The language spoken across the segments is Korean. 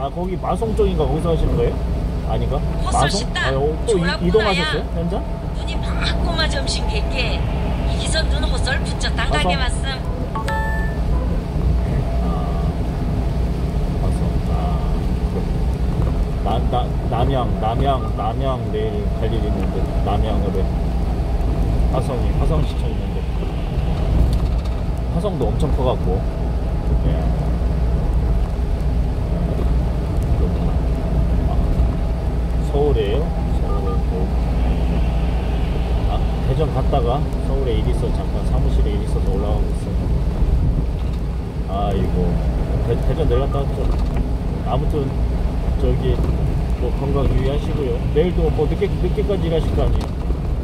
아 거기 마송 쪽인가 거기서 하시는 거예요? 아닌가? 헛술 식당 또 졸라구나야. 이동하셨어요? 현장? 눈이 막 꼬마 점심 객게 이기선 눈 헛설 붙였단 가게 왔음. 남양 내일 갈 일이 있는데 남양으로 화성시청 있는데 화성도 엄청 커갖고 예. 그렇구나. 서울에요? 서울에 또 대전 갔다가 서울에 일 있어서 잠깐 사무실에 일 있어서 올라가고 있어요. 아이고 대전 내려갔다 왔죠. 아무튼 저기 뭐 건강 유의하시고요. 내일도 뭐 늦게까지 일하실 거 아니에요?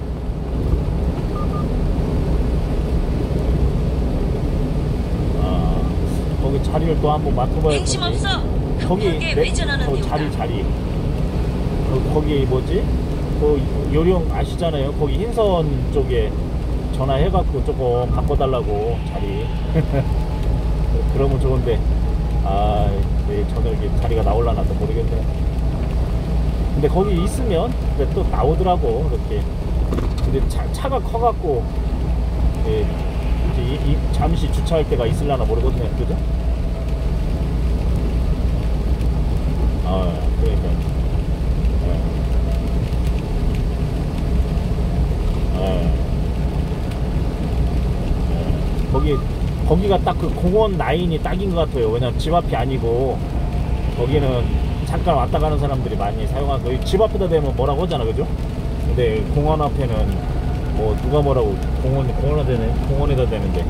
거기 자리를 또 한번 맡아봐야 될 맹심 텐데. 없어. 거기 왜 전화는 자리 거기 뭐지? 그 요령 아시잖아요. 거기 흰선 쪽에 전화해갖고 조금 바꿔달라고 자리. 그러면 좋은데 내일 저녁에 자리가 나올라나 또 모르겠네. 근데 거기 있으면 근데 또 나오더라고 이렇게. 근데 차가 커갖고 이제 잠시 주차할 때가 있을라나 모르거든요. 그죠? 그러니까 거기가 딱 그 공원 라인이 딱인 것 같아요. 왜냐면 집 앞이 아니고 거기는 잠깐 왔다 가는 사람들이 많이 사용하고 집 앞에다 대면 뭐라고 하잖아, 그죠? 근데 공원 앞에는 뭐 누가 뭐라고 공원에다 대는데.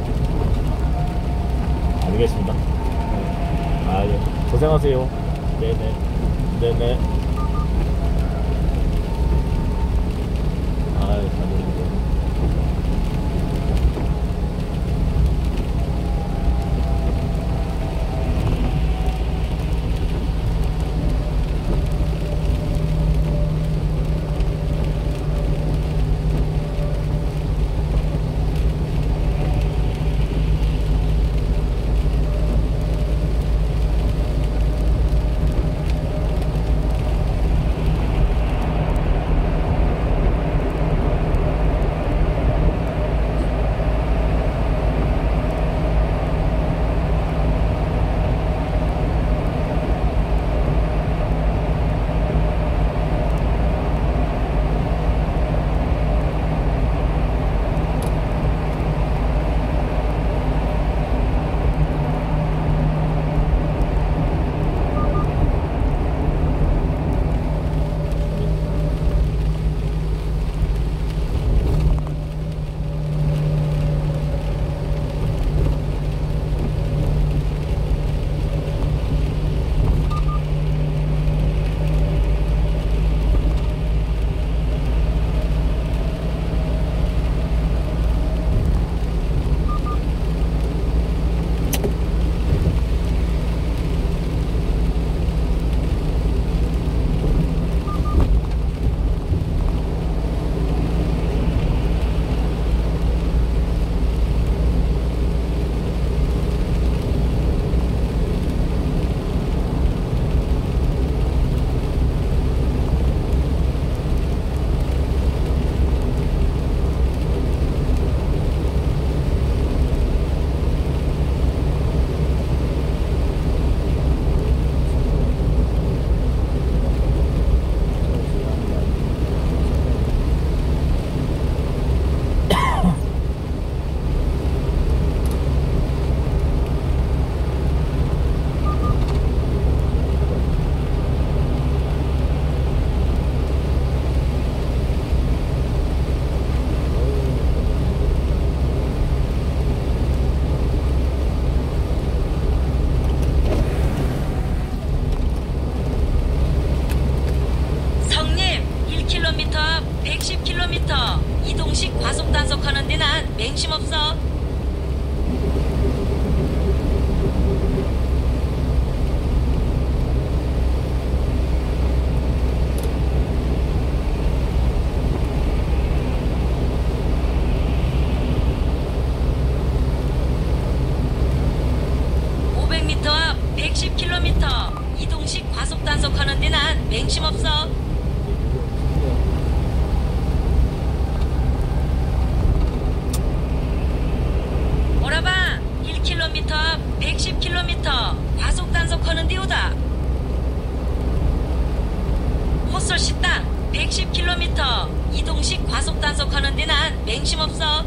알겠습니다. 예. 고생하세요. 네네. 이동식 과속 단속하는데 난 맹심 없어. 앞 110km 이동식 과속 단속하는데 난 맹심 없어. 오라봐 1km 앞 110km 과속 단속하는데 오다. 헛설 식당 110km 이동식 과속 단속하는데 난 맹심 없어.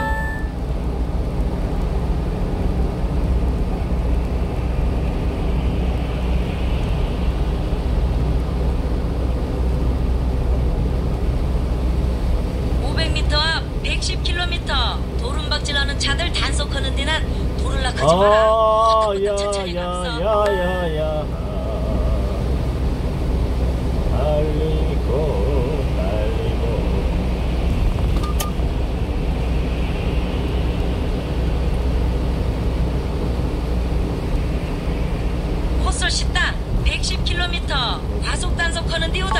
앞 110km 도rum박질하는 차들 단속하는 데난 도를락하지 마라. 헛헛한 천천히가 없어. 야야야야야 달리고 달리고 헛설 식당 110km 과속 단속하는 데 오다.